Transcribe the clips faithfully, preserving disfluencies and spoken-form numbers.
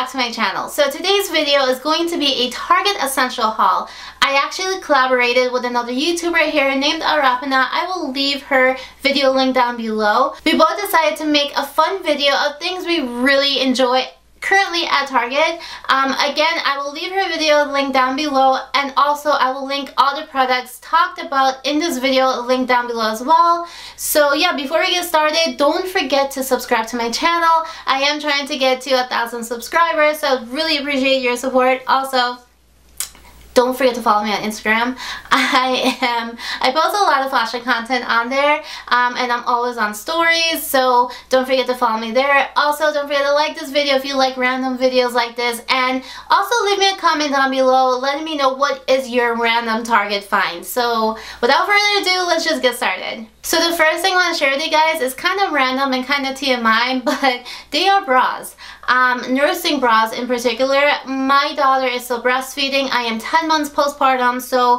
back to my channel. So today's video is going to be a Target Essential haul. I actually collaborated with another YouTuber here named Arapana. I will leave her video link down below. We both decided to make a fun video of things we really enjoy currently at Target. Um, again, I will leave her video link down below, and also I will link all the products talked about in this video link down below as well. So yeah, before we get started, don't forget to subscribe to my channel. I am trying to get to a thousand subscribers, so really appreciate your support. Also, don't forget to follow me on Instagram. I am, I post a lot of fashion content on there, um, and I'm always on stories, so don't forget to follow me there. Also, don't forget to like this video if you like random videos like this, and also leave me a comment down below letting me know what is your random Target find. So without further ado, let's just get started. So the first thing I want to share with you guys is kind of random and kind of T M I, but they are bras. Um, nursing bras in particular. My daughter is still breastfeeding. I am ten months postpartum, so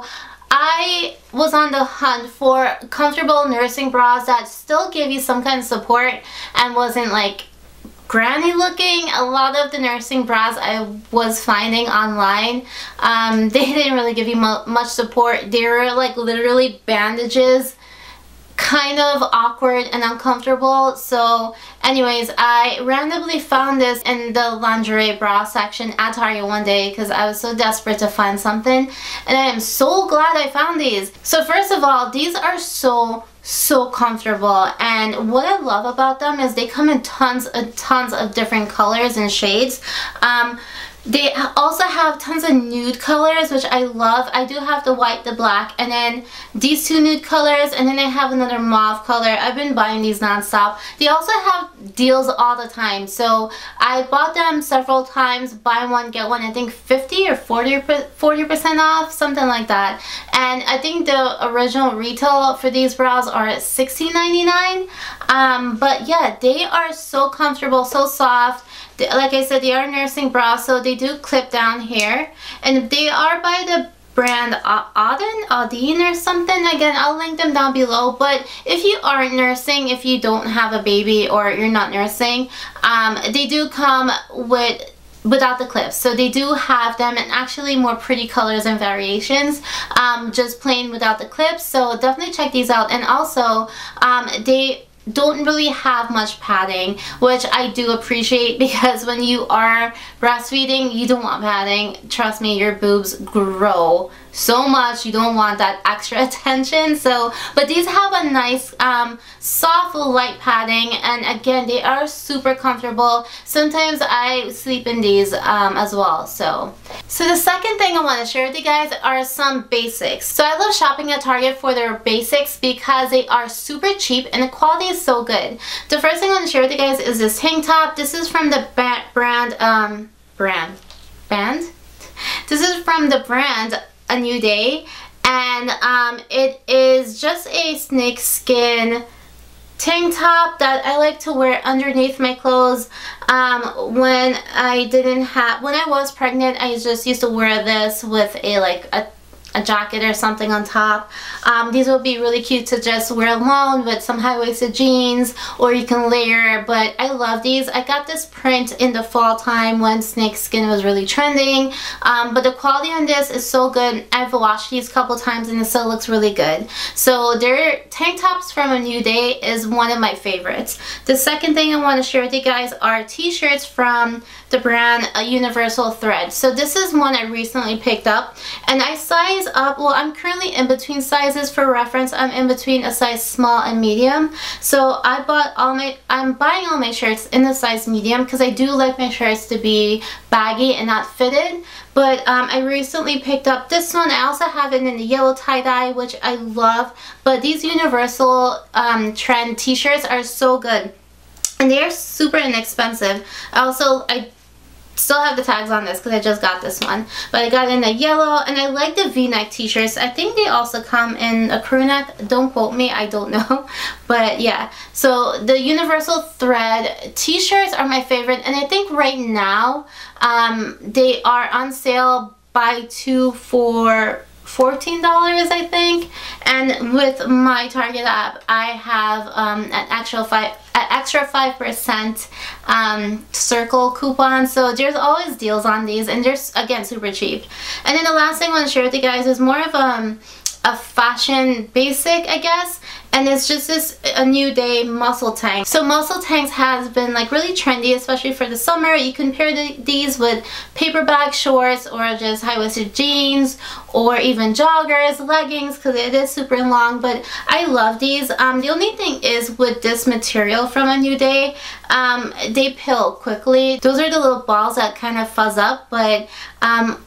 I was on the hunt for comfortable nursing bras that still give you some kind of support and wasn't like granny looking. A lot of the nursing bras I was finding online, um, they didn't really give you mu much support. They were like literally bandages, kind of awkward and uncomfortable. So anyways, I randomly found this in the lingerie bra section at Target one day because I was so desperate to find something, and I am so glad I found these. So first of all, these are so so comfortable, and what I love about them is they come in tons and tons of different colors and shades. Um, They also have tons of nude colors, which I love. I do have the white, the black, and then these two nude colors, and then I have another mauve color. I've been buying these non-stop. They also have deals all the time, so I bought them several times. Buy one, get one, I think fifty or forty percent off, something like that. And I think the original retail for these bras are sixteen ninety-nine. Um, but yeah, they are so comfortable, so soft. Like I said, they are nursing bras, so they do clip down here, and they are by the brand Auden, Auden or something. Again, I'll link them down below. But if you aren't nursing, if you don't have a baby or you're not nursing, um, they do come with without the clips, so they do have them in actually more pretty colors and variations, um, just plain without the clips. So definitely check these out. And also, um, they don't really have much padding, which I do appreciate, because when you are breastfeeding, you don't want padding. Trust me, your boobs grow so much, you don't want that extra attention. So but these have a nice um, soft light padding, and again, they are super comfortable. Sometimes I sleep in these um, as well. So so the second thing I want to share with you guys are some basics. So I love shopping at Target for their basics because they are super cheap and the quality is so good. The first thing I want to share with you guys is this tank top. This is from the brand um brand band this is from the brand A New Day, and um, it is just a snake skin tank top that I like to wear underneath my clothes. Um, when I didn't have, when I was pregnant, I just used to wear this with a like a a jacket or something on top. Um, these would be really cute to just wear alone with some high-waisted jeans, or you can layer, but I love these. I got this print in the fall time when snake skin was really trending, um, but the quality on this is so good. I've washed these a couple times and it still looks really good. So their tank tops from A New Day is one of my favorites. The second thing I want to share with you guys are t-shirts from the brand uh, Universal Thread. So this is one I recently picked up, and I size up, well, I'm currently in between sizes. For reference, I'm in between a size small and medium. So I bought all my, I'm buying all my shirts in the size medium because I do like my shirts to be baggy and not fitted. But um, I recently picked up this one. I also have it in the yellow tie-dye, which I love. But these Universal um, Trend t-shirts are so good, and they are super inexpensive. Also, I still have the tags on this because I just got this one, but I got it in the yellow, and I like the v-neck t-shirts. I think they also come in a crew neck. Don't quote me, I don't know. But yeah, so the Universal Thread t-shirts are my favorite, and I think right now um, they are on sale, buy two for fourteen dollars, I think. And with my Target app, I have um, an extra five an extra five percent um, circle coupon. So there's always deals on these, and they're again super cheap. And then the last thing I want to share with you guys is more of um, a fashion basic, I guess. And it's just this A New Day muscle tank. So muscle tanks has been like really trendy, especially for the summer. You can pair the, these with paper bag shorts, or just high-waisted jeans, or even joggers, leggings, because it is super long. But I love these. Um, the only thing is with this material from A New Day, um, they pill quickly. Those are the little balls that kind of fuzz up, but um,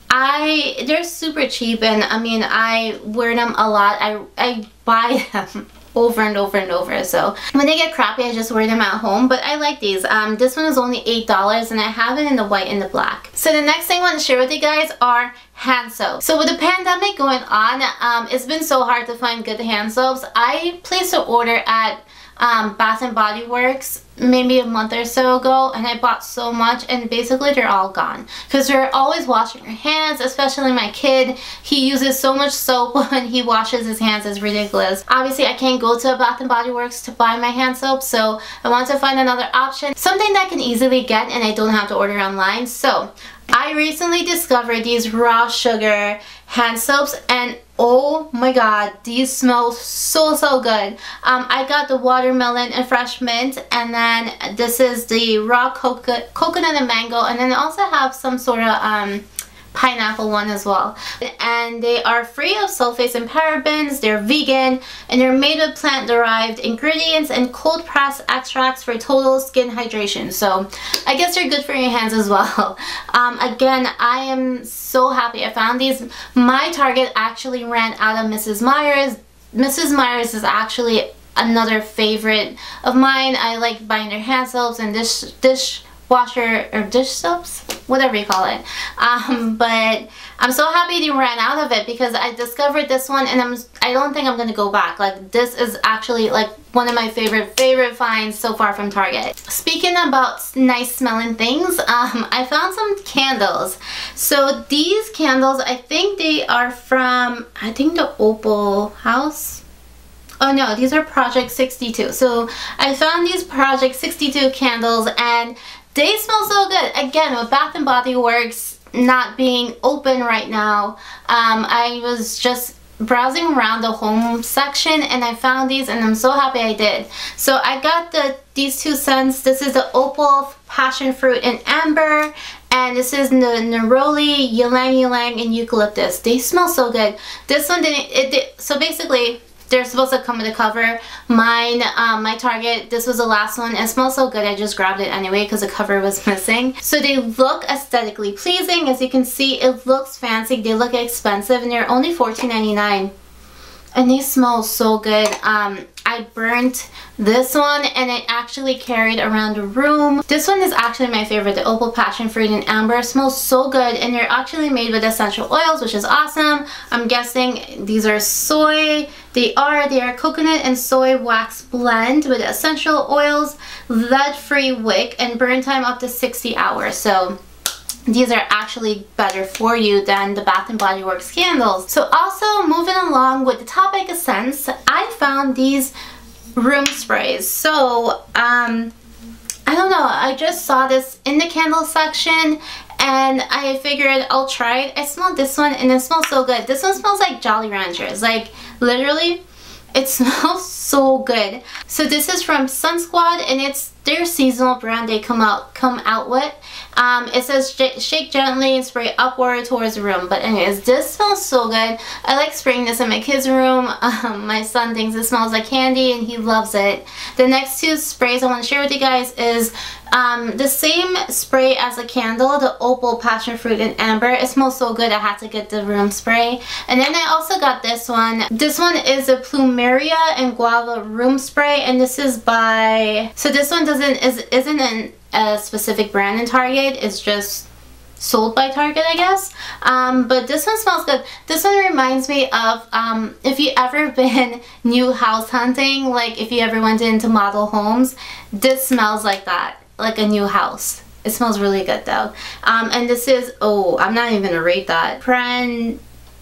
I they're super cheap, and I mean I wear them a lot. I I buy them over and over and over, so when they get crappy I just wear them at home. But I like these. Um, this one is only eight dollars, and I have it in the white and the black. So the next thing I want to share with you guys are hand soap. So with the pandemic going on, um, it's been so hard to find good hand soaps. I placed an order at um, Bath and Body Works maybe a month or so ago, and I bought so much, and basically they're all gone because they're always washing your hands. Especially my kid, he uses so much soap when he washes his hands. It's ridiculous. Obviously I can't go to Bath and Body Works to buy my hand soap, so I wanted to find another option, something that I can easily get and I don't have to order online. So I recently discovered these raw sugar hand soaps, and oh my god, these smell so so good. Um, I got the watermelon and fresh mint, and then this is the raw coconut, coconut and mango, and then I also have some sort of um, pineapple one as well. And they are free of sulfates and parabens, they're vegan, and they're made with plant-derived ingredients and cold-pressed extracts for total skin hydration. So I guess they're good for your hands as well. Um, again, I am so happy I found these. My Target actually ran out of Missus Meyer's. Missus Meyer's is actually another favorite of mine. I like buying their hand soaps and dish dish washer or dish soaps, whatever you call it. Um, but I'm so happy they ran out of it because I discovered this one, and I'm I don't think I'm gonna go back. Like, this is actually like one of my favorite favorite finds so far from Target. Speaking about nice smelling things, um, I found some candles. So these candles, I think they are from I think the Opal House. Oh no, these are Project sixty-two. So I found these Project sixty-two candles, and they smell so good. Again, with Bath and Body Works not being open right now, um, I was just browsing around the home section and I found these, and I'm so happy I did. So I got the these two scents. This is the Opal Passion Fruit and Amber, and this is the Neroli Ylang Ylang and Eucalyptus. They smell so good. This one didn't, it did, so basically they're supposed to come with a cover. Mine, um, my Target, this was the last one. It smells so good, I just grabbed it anyway because the cover was missing. So they look aesthetically pleasing. As you can see, it looks fancy. They look expensive, and they're only fourteen ninety-nine. And they smell so good. Um, I burnt this one, and it actually carried around the room. This one is actually my favorite, the Opal Passion Fruit and Amber. It smells so good, and they're actually made with essential oils, which is awesome. I'm guessing these are soy. They are. They are coconut and soy wax blend with essential oils, lead-free wick, and burn time up to sixty hours. So these are actually better for you than the Bath and Body Works candles. So also moving along with the topic of scents, I found these room sprays. So um, I don't know, I just saw this in the candle section and I figured I'll try it. I smelled this one and it smells so good. This one smells like Jolly Ranchers, like literally. It smells so good. So this is from Sun Squad, and it's their seasonal brand they come out come out with. Um, it says shake gently and spray upward towards the room. But anyways, this smells so good. I like spraying this in my kids' room. Um, my son thinks it smells like candy and he loves it. The next two sprays I want to share with you guys is um, the same spray as a candle, the Opal Passion Fruit and Amber. It smells so good I had to get the room spray. And then I also got this one. This one is a Plumeria and Guava room spray, and this is by, so this one doesn't is isn't an a specific brand in Target, it's just sold by Target, I guess. Um, but this one smells good. This one reminds me of um, if you ever been new house hunting, like if you ever went into model homes, this smells like that, like a new house. It smells really good though. Um, and this is, oh, I'm not even gonna rate that. Pran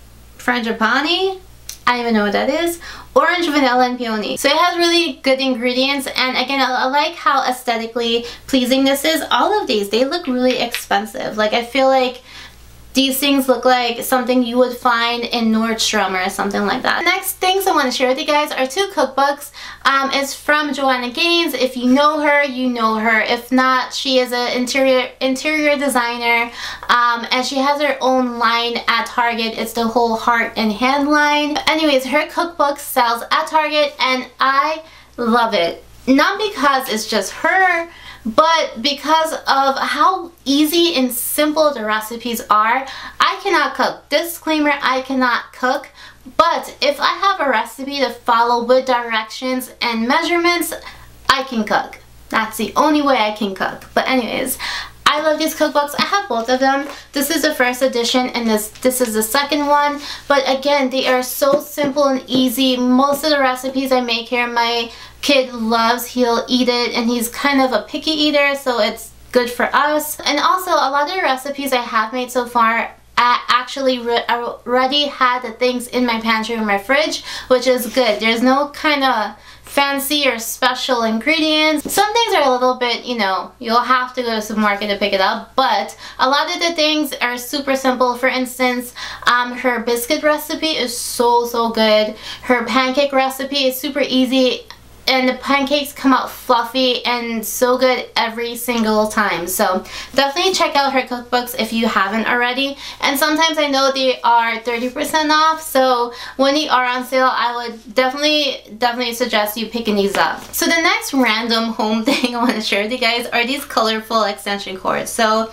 frangipani, I don't even know what that is, orange, vanilla, and peony. So it has really good ingredients, and again, I, I like how aesthetically pleasing this is. All of these, they look really expensive. Like, I feel like these things look like something you would find in Nordstrom or something like that. The next things I want to share with you guys are two cookbooks. Um, it's from Joanna Gaines. If you know her, you know her. If not, she is an interior interior designer, um, and she has her own line at Target. It's the Whole Heart and Hand line. Anyways, her cookbook sells at Target, and I love it. Not because it's just her, but because of how easy and simple the recipes are. I cannot cook. Disclaimer, I cannot cook. But if I have a recipe to follow with directions and measurements, I can cook. That's the only way I can cook. But anyways, I love these cookbooks. I have both of them. This is the first edition and this this is the second one. But again, they are so simple and easy. Most of the recipes I make here, my kid loves. He'll eat it, and he's kind of a picky eater, so it's good for us. And also, a lot of the recipes I have made so far, I actually re already had the things in my pantry or my fridge, which is good. There's no kind of fancy or special ingredients. Some things are a little bit, you know, you'll have to go to the supermarket to pick it up, but a lot of the things are super simple. For instance, um, her biscuit recipe is so, so good. Her pancake recipe is super easy, and the pancakes come out fluffy and so good every single time. So definitely check out her cookbooks if you haven't already. And sometimes I know they are thirty percent off, so when they are on sale, I would definitely, definitely suggest you picking these up. So the next random home thing I want to share with you guys are these colorful extension cords. So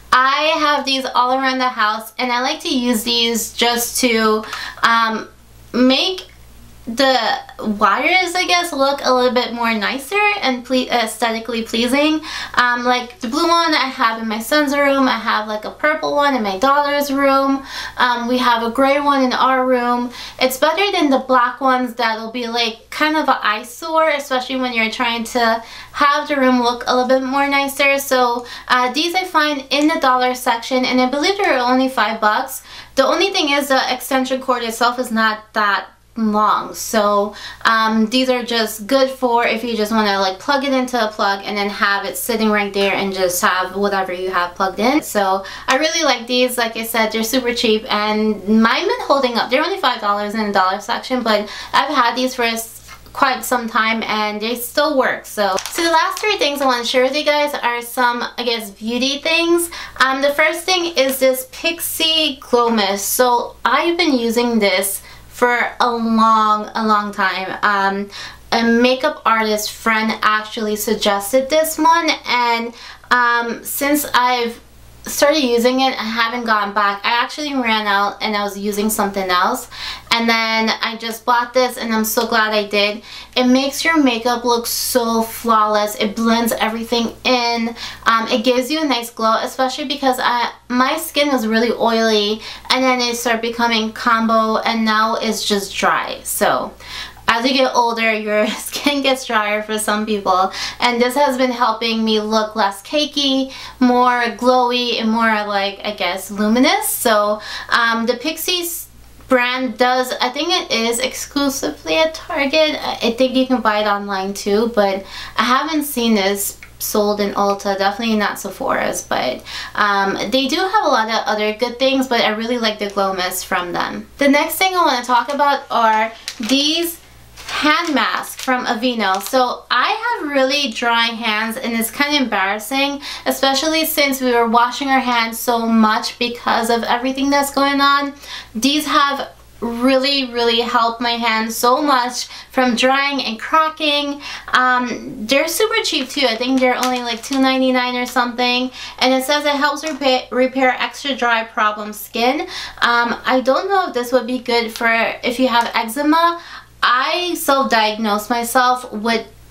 I have these all around the house, and I like to use these just to um, make the wires, I guess, look a little bit more nicer and ple aesthetically pleasing. Um, like the blue one I have in my son's room. I have like a purple one in my daughter's room. Um, we have a gray one in our room. It's better than the black ones that'll be like kind of an eyesore, especially when you're trying to have the room look a little bit more nicer. So uh, these I find in the dollar section, and I believe they're only five bucks. The only thing is the extension cord itself is not that long, so um, these are just good for if you just want to like plug it into a plug and then have it sitting right there and just have whatever you have plugged in. So I really like these. Like I said, they're super cheap, and mine been holding up. They're only five dollars in the dollar section, but I've had these for quite some time and they still work. So so the last three things I want to share with you guys are some, I guess, beauty things. Um, the first thing is this Pixi Glow Mist. So I've been using this for a long, a long time. Um, a makeup artist friend actually suggested this one, and um, since I've started using it, I haven't gone back. I actually ran out and I was using something else, and then I just bought this, and I'm so glad I did. It makes your makeup look so flawless. It blends everything in. Um, it gives you a nice glow, especially because I, my skin was really oily, and then it started becoming combo, and now it's just dry. So as you get older, your skin gets drier for some people, and this has been helping me look less cakey, more glowy, and more like, I guess, luminous. So um, the Pixi brand does, I think it is exclusively at Target. I think you can buy it online too, but I haven't seen this sold in Ulta, definitely not Sephora's, but um, they do have a lot of other good things, but I really like the Glow Mist from them. The next thing I want to talk about are these hand mask from Aveeno. So I have really dry hands, and it's kind of embarrassing, especially since we were washing our hands so much because of everything that's going on. These have really really helped my hands so much from drying and cracking. Um, they're super cheap too. I think they're only like two ninety-nine or something, and it says it helps repair, repair extra dry problem skin. um, I don't know if this would be good for if you have eczema. I self-diagnosed myself with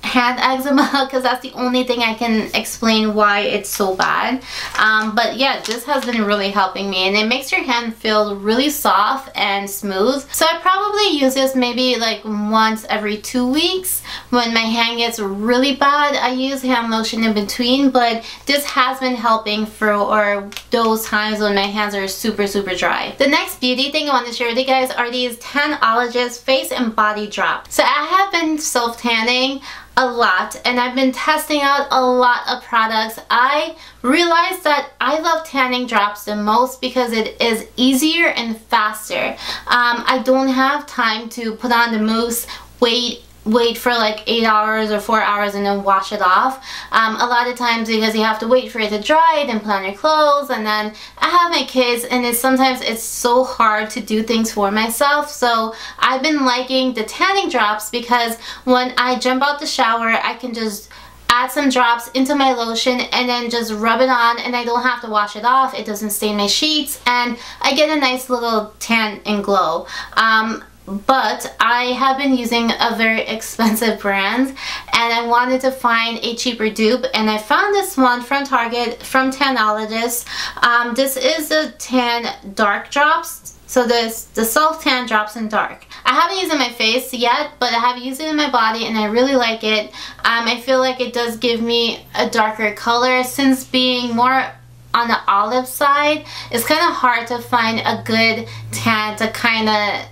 hand eczema, because that's the only thing I can explain why it's so bad. Um, but yeah, this has been really helping me, and it makes your hand feel really soft and smooth. So I probably use this maybe like once every two weeks. When my hand gets really bad, I use hand lotion in between, but this has been helping for or those times when my hands are super super dry. The next beauty thing I want to share with you guys are these Tanologist face and body drops. So I have been self tanning a lot, and I've been testing out a lot of products. I realized that I love tanning drops the most because it is easier and faster. Um, I don't have time to put on the mousse, wait wait for like eight hours or four hours and then wash it off. Um, a lot of times, because you have to wait for it to dry, then put on your clothes, and then I have my kids, and it's sometimes it's so hard to do things for myself. So I've been liking the tanning drops because when I jump out the shower, I can just add some drops into my lotion and then just rub it on, and I don't have to wash it off. It doesn't stain my sheets, and I get a nice little tan and glow. Um, But I have been using a very expensive brand, and I wanted to find a cheaper dupe, and I found this one from Target from Tanologist. Um, this is the Tan Dark Drops. So this the self tan drops in dark. I haven't used it on my face yet, but I have used it in my body, and I really like it. Um, I feel like it does give me a darker color. Since being more on the olive side, it's kind of hard to find a good tan to kind of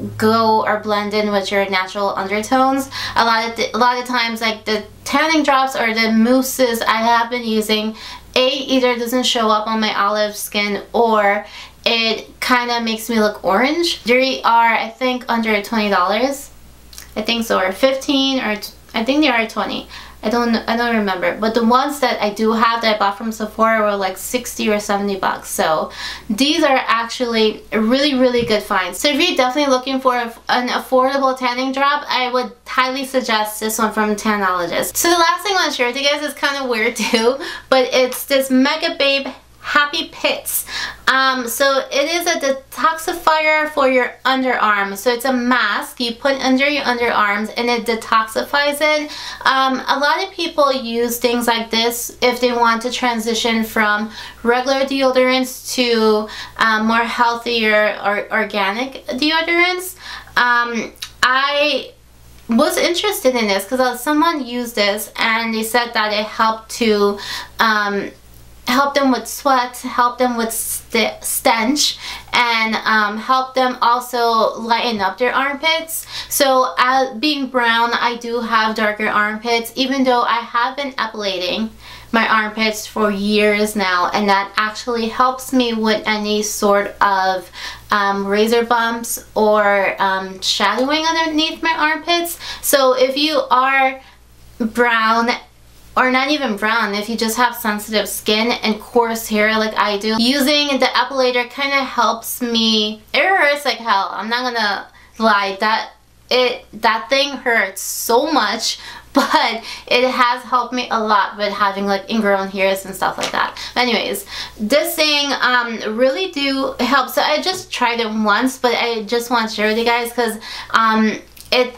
go or blend in with your natural undertones. A lot of th a lot of times, like the tanning drops or the mousses I have been using, A, either doesn't show up on my olive skin, or it kind of makes me look orange. They are, I think, under twenty dollars. I think so, or fifteen, or I think they are twenty. I don't I don't remember, but the ones that I do have that I bought from Sephora were like sixty or seventy bucks. So these are actually really really good finds. So if you're definitely looking for an affordable tanning drop, I would highly suggest this one from Tanologist. So the last thing I want to share with you guys is kind of weird too, but it's this Megababe Happy Pits. Um, so it is a detoxifier for your underarm. So it's a mask you put under your underarms, and it detoxifies it. Um, a lot of people use things like this if they want to transition from regular deodorants to um, more healthier or organic deodorants. Um, I was interested in this because someone used this and they said that it helped to um, help them with sweat, help them with st stench, and um, help them also lighten up their armpits. So uh, being brown, I do have darker armpits, even though I have been epilating my armpits for years now, and that actually helps me with any sort of um, razor bumps or um, shadowing underneath my armpits. So if you are brown, or not even brown, if you just have sensitive skin and coarse hair like I do, using the epilator kind of helps me. It hurts like hell, I'm not gonna lie. That it that thing hurts so much, but it has helped me a lot with having like ingrown hairs and stuff like that. But anyways, this thing um, really do help. So I just tried it once, but I just want to share with you guys because um, it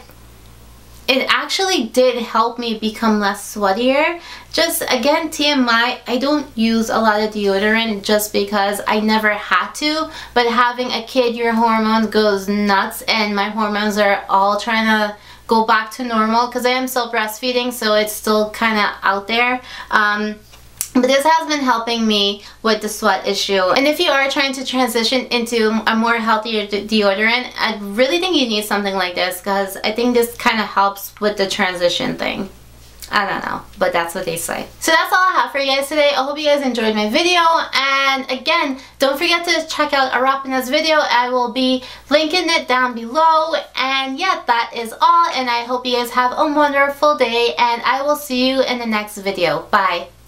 It actually did help me become less sweatier. Just again, T M I, I don't use a lot of deodorant just because I never had to. But having a kid, your hormones goes nuts, and my hormones are all trying to go back to normal because I am still breastfeeding, so it's still kind of out there. Um, But this has been helping me with the sweat issue. And if you are trying to transition into a more healthier de deodorant, I really think you need something like this because I think this kind of helps with the transition thing. I don't know, but that's what they say. So that's all I have for you guys today. I hope you guys enjoyed my video. And again, don't forget to check out Arapana's video. I will be linking it down below. And yeah, that is all. And I hope you guys have a wonderful day. And I will see you in the next video. Bye.